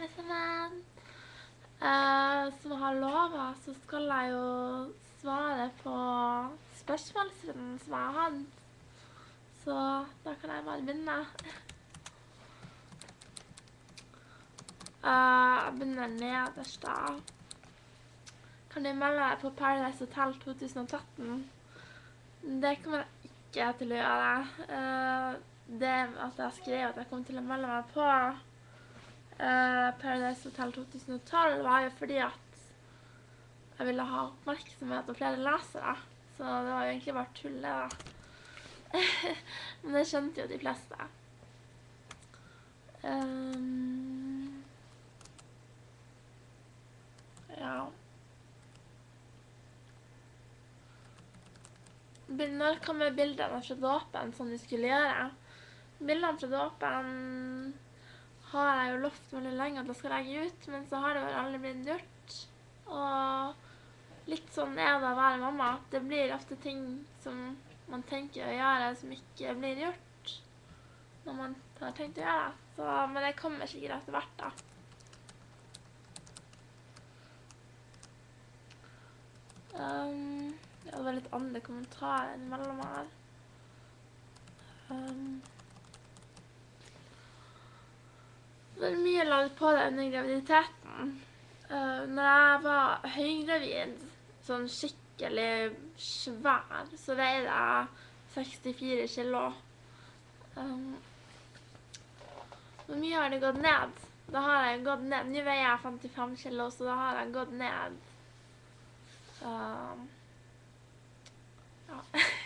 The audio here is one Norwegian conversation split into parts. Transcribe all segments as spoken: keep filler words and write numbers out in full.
alle sammen. Uh, som jeg har lovet, så skal jeg jo svare på spørsmålsrunden som jeg har hatt. Så da kan jeg bare begynne. Uh, jeg begynner nederst da. Kan du melde deg på Paradise Hotel tjue tretten? Det kommer jeg ikke til å gjøre. Uh, det at jeg skrev at jeg kom til å melde meg på uh, Paradise Hotel tjue tolv var jo fordi at jeg ville ha oppmerksomhet og flere lesere. Så det var jo egentlig bare tull det da. Men det skjønte jo de fleste. Um, ja. Når kommer bildene fra dåpen som de skulle gjøre? Bildene fra dåpen har jeg jo lovt veldig lenge at jeg skal legge ut, men så har det vel aldri blitt gjort. Og litt sånn er det å være mamma. Det blir ofte ting som man tenker å gjøre som ikke blir gjort når man har tenkt å gjøre det. Så, men det kommer sikkert etter hvert da. Um, ja, det var litt andre kommentarer mellom her. Um, det var mye laget på det under graviditeten. Uh, når jeg var høygravid, sånn skikkelig svær, så veide jeg sekstifire kilo. Um, hvor mye har det gått ned? Da har jeg gått ned. Nå veier jeg femtifem kilo, så da har jeg gått ned. Um, ja.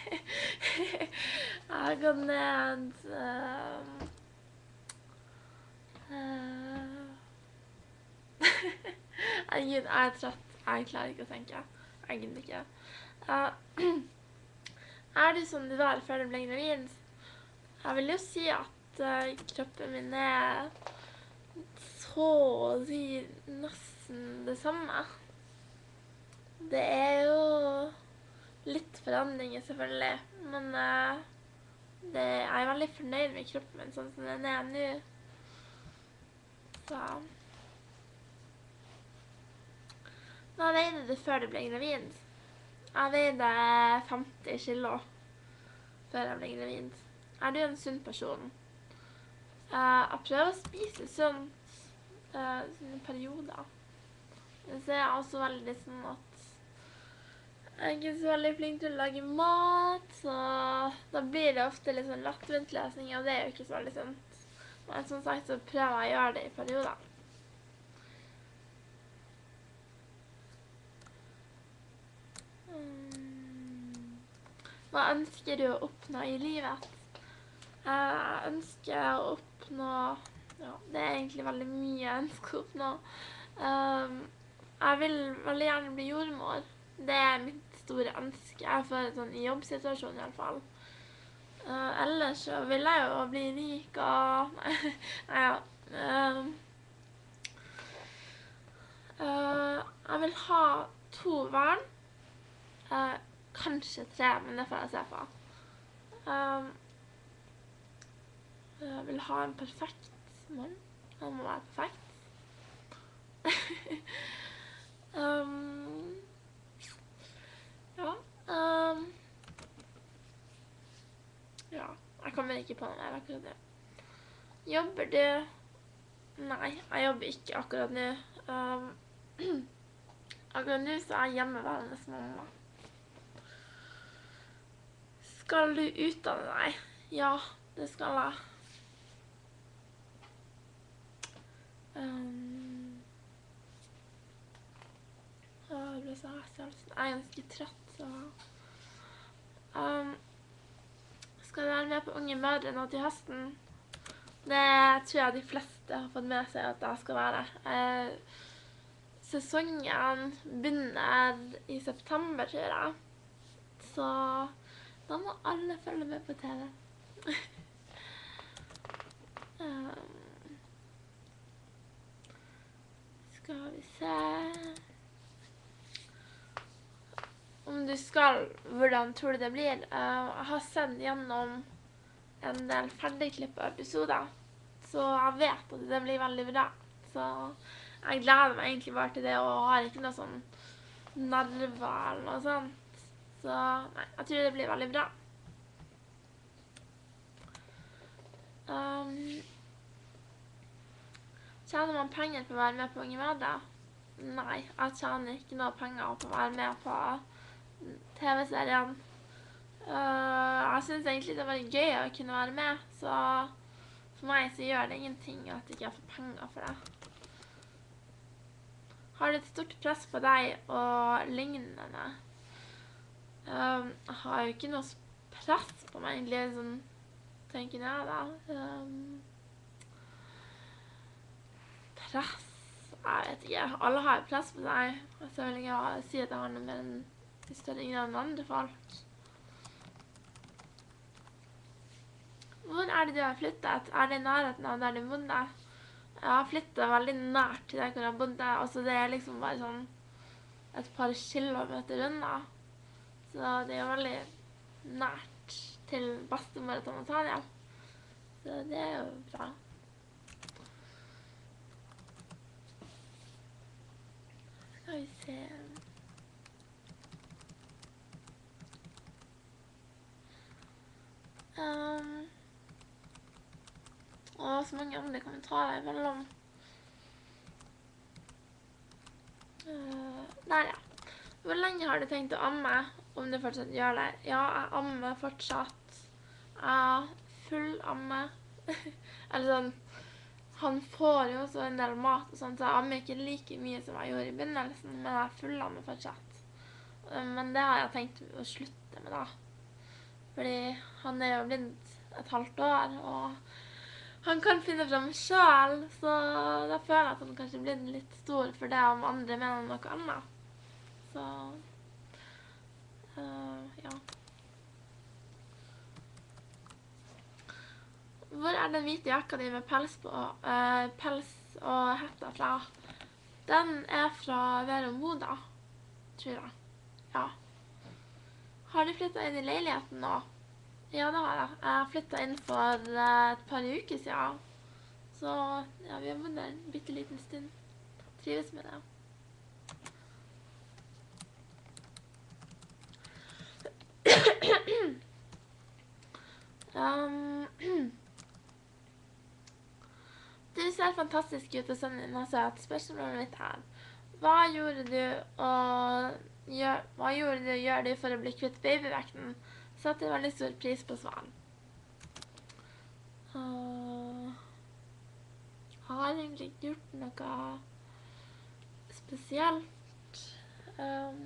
Jeg har gått ned um, uh, Herregud, jeg er trøtt. Jeg klarer ikke å tenke. Egentlig ikke. Uh, er du som du var før du ble gravid? Jeg vil jo si at uh, kroppen min er så å si nesten det samme. Det er jo litt forandringer selvfølgelig, men uh, det, jeg er veldig fornøyd med kroppen min sånn som den er nå. Så... Hva veide du før du ble gravid? Jeg veide femti kilo før jeg ble gravid. Er du en sunn person? Uh, jeg prøver å spise sunt uh, sånne perioder. Så jeg er også veldig sånn at jeg er ikke så veldig flink til å lage mat, så da blir det ofte litt sånn lettvinttløsning, og det er jo ikke så veldig sunt. Men som sagt så prøver jeg å gjøre det i perioder. Hva ønsker du å oppnå i livet? Jeg ønsker å oppnå, ja, det er egentlig veldig mye jeg ønsker å oppnå. Um, jeg vil veldig gjerne bli jordmor. Det er mitt store ønske. Jeg får sånn i jobbsituasjonen i alle fall. Uh, ellers så vil jeg jo bli rik og... Nei, ja. Um, uh, jeg vil ha to barn. Uh, kanskje tre, men det får jeg se på. Um, jeg vil ha en perfekt mann. Han må være perfekt. um, ja. Um, ja, jeg kommer ikke på noe mer akkurat det. Jobber du? Nei, jeg jobber ikke akkurat nå. Um, akkurat nå så er jeg hjemmeværende som mamma. Skal du utdanne deg? Ja, det skal jeg. Um, jeg ble så rastløs. Jeg er ganske trøtt, så... Um, skal du være med på Unge Mødre nå til høsten? Det tror jeg de fleste har fått med seg at jeg skal være. Uh, sesongen begynner i september, tror jeg. Så... Da må alle følge med på T V. um, skal vi se... Om du skal, hvordan tror du det blir? Uh, jeg har sett gjennom en del ferdigklippede episoder, så jeg vet at det blir veldig bra. Så så jeg gleder meg egentlig bare til det, og har ikke noe sånn nerver eller noe sånt. Så nei, jeg tror det blir veldig bra. Um, tjener man penger på å være med på Unge Medie? Nei, jeg tjener ikke noe penger på å være med på T V-serien. Uh, jeg synes egentlig det var gøy å kunne være med, så for meg så gjør det ingenting at jeg ikke får penger for det. Har du et stort press på deg og lignende? Um, jeg har jo ikke noe press på meg, egentlig, sånn, tenker jeg da. Um, press? Jeg vet ikke. Alle har jo press på seg. Så vil jeg si at jeg har noe mer enn i større grad enn andre folk. Hvor er det du har flyttet? Er det i nærheten av der du bodde? Jeg har flyttet veldig nært til der hvor jeg bodde. Altså det er liksom bare sånn et par kilometer unna. Så det er veldig nært til bestemor og Natalia. Så det er jo bra. Skal vi se... Um, og så mange andre kommentarer imellom. Uh, der, ja. Hvor lenge har du tenkt å amme, om du fortsatt gjør det? Ja, jeg ammer fortsatt. Jeg full amme. Eller sånn, han får jo også en del mat og sånt, så jeg ammer ikke like mye som jeg gjorde i begynnelsen, men jeg full ammer fortsatt. Uh, men det har jeg tenkt å slutte med da. Fordi han er jo blitt et halvt år, og han kan finne frem selv, så da føler jeg at han kanskje blir litt stor for det om andre mener noe annet. Så, uh, ja. Hvor er den hvite jakka di med pels på, uh, pels og hetta fra? Den er fra Vero Moda, tror jeg. Ja. Har du flyttet inn i leiligheten nå? Ja, det har jeg. Jeg har flyttet inn for uh, et par uker siden. Så ja, vi har bodd der en bitteliten stund. Trives med det. um, du ser fantastisk ut, og sønnen din har søt. Spørsmålet mitt her. Hva gjorde du og gjør, hva gjorde du gjør du for å bli kvitt babyvekten? Satte veldig stor pris på svaren. Uh, har egentlig ikke gjort noe spesielt. Um,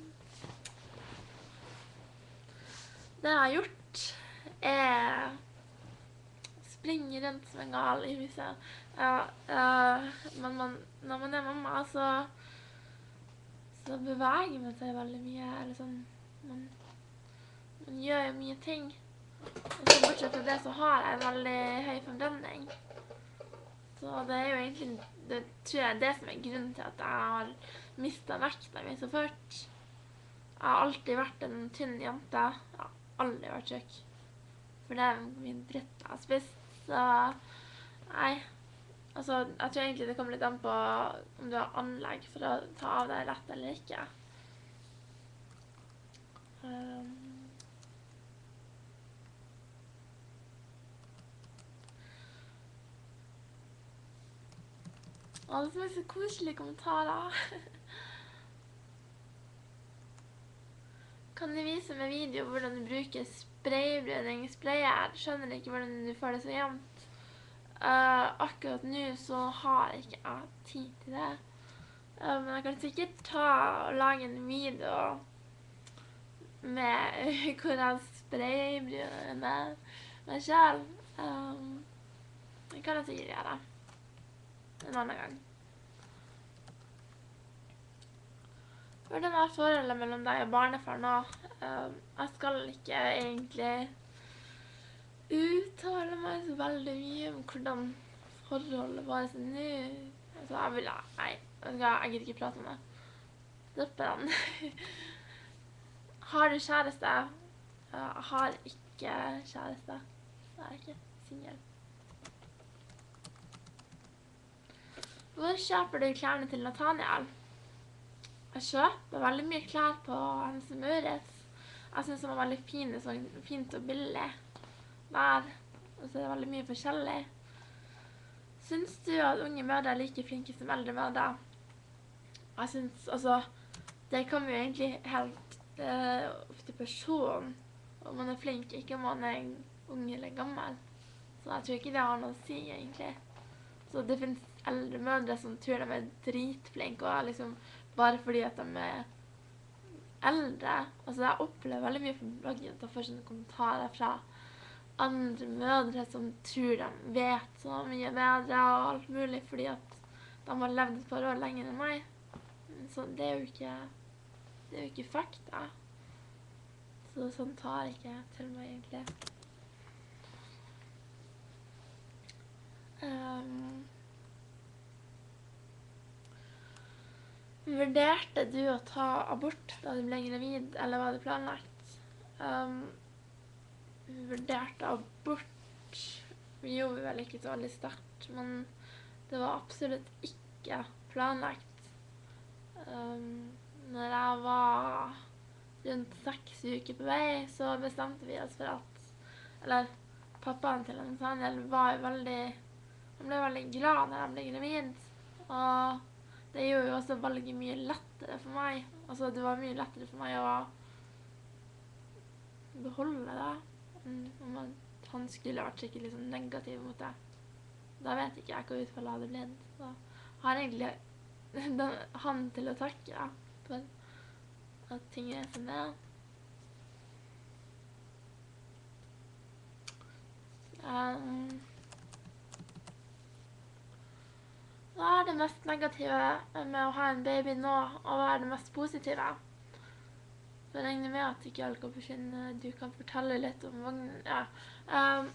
det jeg har gjort er springe rundt som en gal i huset. Uh, uh, men man, når man er mamma, så, så beveger man seg veldig mye. Eller sånn, man, man gjør jo mye ting. Og så bortsett fra det så har jeg en veldig høy forbrenning. Så det er jo egentlig, det tror jeg er det som er grunnen til at jeg har mistet vekta mi så fort. Jeg har alltid vært en tynn jente. Jeg har aldri vært tjukk. For det er min dritt jeg har spist. Så, nei. Altså, jeg tror egentlig det kommer litt an på om du har anlegg for å ta av deg rett eller ikke. Um, Å, det er så koselige kommentarer. Kan du vise med video hvordan du bruker spraybrenningssprayer? Skjønner ikke hvordan du får det så jevnt. Uh, akkurat nå så har ikke jeg tid til det. Uh, men jeg kan sikkert ta og lage en video med hvor jeg spraybrenner med meg selv. Um, det kan jeg sikkert gjøre. En annen gang. Hvordan er forholdet mellom deg og barnefar nå? Uh, jeg skal ikke egentlig uttale meg så veldig mye om hvordan forholdet var så nå. Altså, jeg vil, nei, jeg gidder ikke prate om det. Droppe den. Har du kjæreste? Uh, jeg har ikke kjæreste. Jeg er ikke singel. hvor kjøper du klærne til Nathaniel? Jeg kjøper veldig mye klær på Hans og Mauritz. Jeg synes det var veldig fint, sånn, fint og billig der. Og så er det veldig mye forskjellig. Synes du at unge mødre er like flinke som eldre mødre? Jeg synes, altså, det kommer jo egentlig helt uh, opp til personen om man er flink, ikke om man er ung eller gammel. Så jeg tror ikke det har noe å si, egentlig. Så det finnes eldre mødre som tror de er dritflinke, og liksom bare fordi at de er eldre. Altså, jeg opplever veldig mye på bloggen at jeg får sånne kommentarer fra andre mødre som tror de vet så mye bedre og alt mulig, fordi at de har levd et par år lenger enn meg. Så det er jo ikke, det er jo ikke fakta. Så sånn tar jeg ikke til meg, egentlig. Um, vurderte du å ta abort da du ble gravid, eller var det planlagt? Um, vurderte abort vi gjorde vel ikke så veldig sterkt, men det var absolutt ikke planlagt. Um, når jeg var rundt seks uker på vei, så bestemte vi oss for at, eller pappaen til Nathaniel var veldig, han ble veldig glad når han ble gravid, og det gjorde jo også veldig mye lettere for meg. Altså, det var mye lettere for meg å beholde det. Om han skulle vært skikkelig sånn negativ mot det. Da vet ikke jeg hva utfallet hadde blitt. Så har egentlig han til å takke da, for at ting er som det er. Um, hva er det mest negative med å ha en baby nå, og hva er det mest positive? Så jeg regner med at ikke alle kan forsvinne. Du kan fortelle litt om vognen. Ja. Um,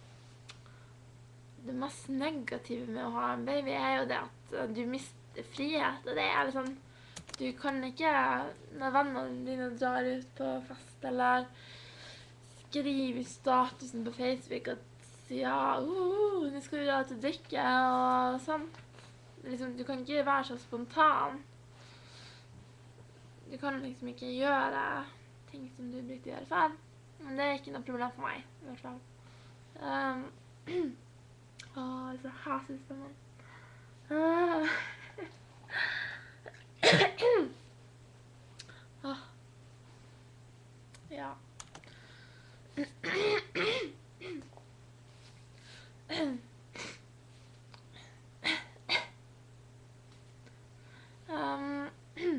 det mest negative med å ha en baby er jo det at du mister frihet. Og det er sånn, du kan ikke, når vennene dine drar ut på fest, eller skriver i statusen på Facebook at ja, uh, nå skal vi dra til å drikke, og sånn. Liksom, du kan ikke være så spontan. Du kan liksom ikke gjøre ting som du brukte å gjøre før. Men det er ikke noe problem for meg, i hvert fall. Um, Åh, så hases det, man. Uh. Åh. Ja. um,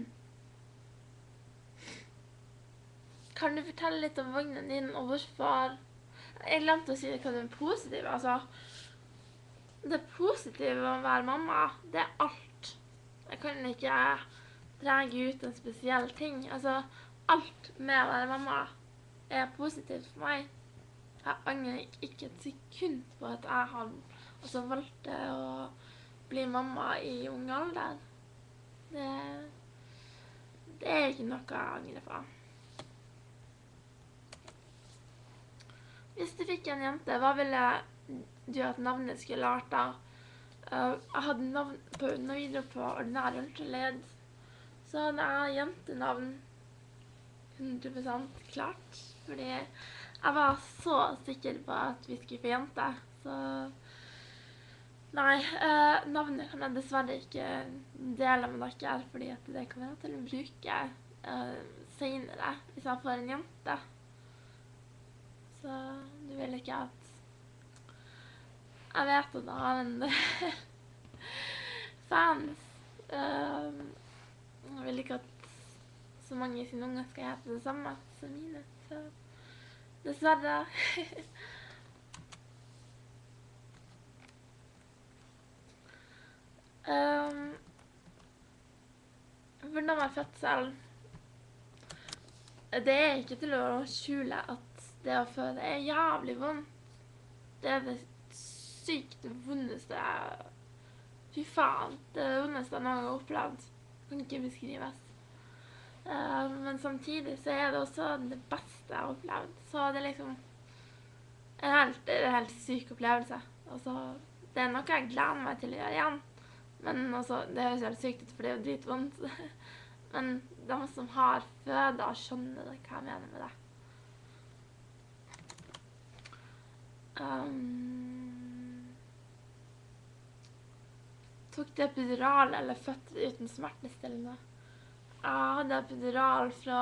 Kan du fortelle litt om vognen din, og hvorfor? Jeg glemte å si hva det er positive. Altså, det positive med å være mamma, det er alt. Jeg kan ikke drage ut en spesiell ting. Altså, alt med å være mamma er positivt for meg. Jeg angrer ikke et sekund på at jeg har altså, valgt å bli mamma i ung alder. Det, det er ikke noe jeg angrer på. Hvis du fikk en jente, hva ville du at navnet skulle vært da? Uh, jeg hadde navn på undervidere på ordinær ultralyd, så hadde jeg jentenavn hundre prosent klart, fordi jeg var så sikker på at vi skulle få jente, så nei, uh, navnet kan jeg dessverre ikke dele med dere, fordi at det kan jeg til å bruke uh, senere, hvis jeg får en jente. Så du vil ikke at jeg vet at jeg har en fans. Um, jeg vil ikke at så mange i sin unge skal hete det samme som mine. Så dessverre. um, hvordan var fødsel? Det er ikke til å skjule at det å føde er jævlig vondt. Det er det sykt vondeste. Fy faen. Det er det vondeste jeg noen gang har opplevd. Det kan ikke beskrives. Uh, men samtidig så er det også det beste jeg har opplevd. Så det er liksom en helt, det er en helt syk opplevelse. Altså, det er noe jeg gleder meg til å gjøre igjen. Men altså, det høres helt sykt ut, for det er jo dritvondt. Men de som har føda, skjønner hva jeg mener med det. Um, tok det epidural eller født uten smertestillende? Jeg hadde epidural fra...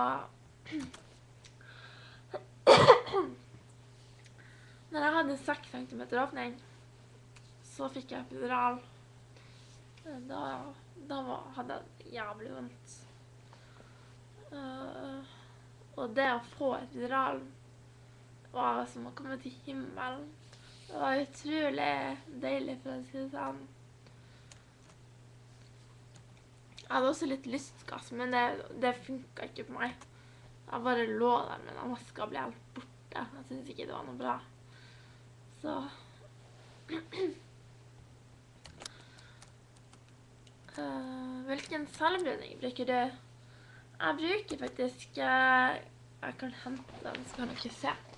Når jeg hadde seks centimeter åpning, så fikk jeg epidural. Da, da var, hadde jeg jævlig vondt. Uh, og det å få epidural var som å komme til himmelen. Det var utrolig deilig, for å si det sånn. Jeg hadde også litt lystgass, men det, det funket ikke på meg. Jeg bare lå der med den maska ble helt borte. Jeg synes ikke det var noe bra. Så... Uh, hvilken selvbruning bruker du? Jeg bruker faktisk... Uh, jeg kan hente den, så kan dere se.